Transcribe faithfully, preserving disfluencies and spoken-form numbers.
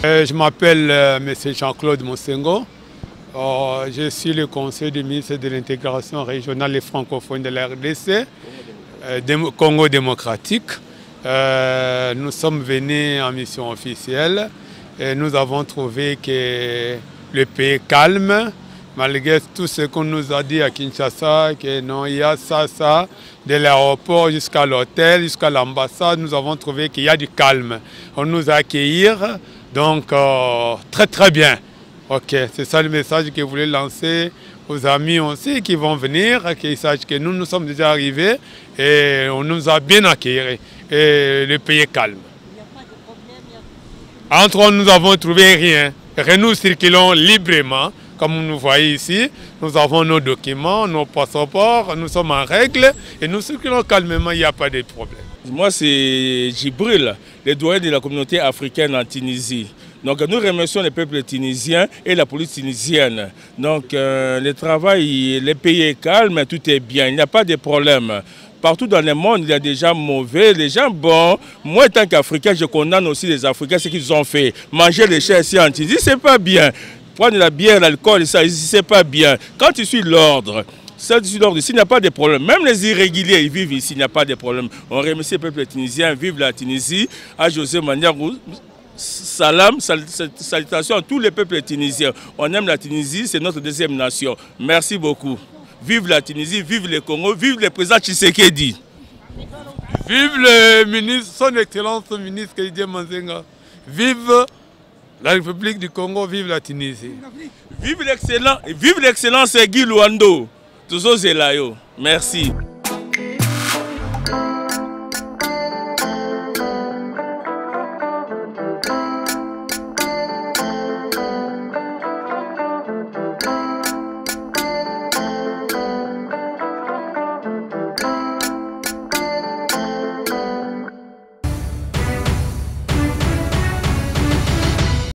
Euh, je m'appelle euh, M. Jean-Claude Mosengo. Euh, je suis le conseiller du ministre de l'intégration régionale et francophone de la R D C, euh, Congo démocratique. Euh, nous sommes venus en mission officielle et nous avons trouvé que le pays est calme, malgré tout ce qu'on nous a dit à Kinshasa, que non, il y a ça, ça, de l'aéroport jusqu'à l'hôtel, jusqu'à l'ambassade, nous avons trouvé qu'il y a du calme. On nous a accueillis, donc euh, très très bien. Ok, c'est ça le message que je voulais lancer aux amis aussi qui vont venir, qu'ils sachent que nous, nous sommes déjà arrivés et on nous a bien accueillis et le pays est calme. Il n'y a pas de problème, il y a... Entre nous, nous avons trouvé rien. Et nous circulons librement, comme vous nous voyez ici. Nous avons nos documents, nos passeports, nous sommes en règle et nous circulons calmement, il n'y a pas de problème. Moi, c'est Djibril, le doyen de la communauté africaine en Tunisie. Donc nous remercions le peuple tunisien et la police tunisienne. Donc euh, le travail, le pays est calme, tout est bien, il n'y a pas de problème. Partout dans le monde, il y a des gens mauvais, des gens bons. Moi, en tant qu'Africain, je condamne aussi les Africains, ce qu'ils ont fait. Manger les chairs ici en Tunisie, c'est pas bien. Prendre la bière, l'alcool, ça, c'est pas bien. Quand tu suis l'ordre, ça, tu suis l'ordre, ici, il n'y a pas de problème. Même les irréguliers, ils vivent ici, il n'y a pas de problème. On remercie le peuple tunisien, vive la Tunisie, à José Maniarou. Salam, salutations à tous les peuples tunisiens. On aime la Tunisie, c'est notre deuxième nation. Merci beaucoup. Vive la Tunisie, vive le Congo, vive le président Tshisekedi. Vive le ministre, son excellence le ministre Didier Manzenga. Vive la République du Congo, vive la Tunisie. Vive l'excellence, vive l'excellence Guy Luando. Tous Zelayo. Merci.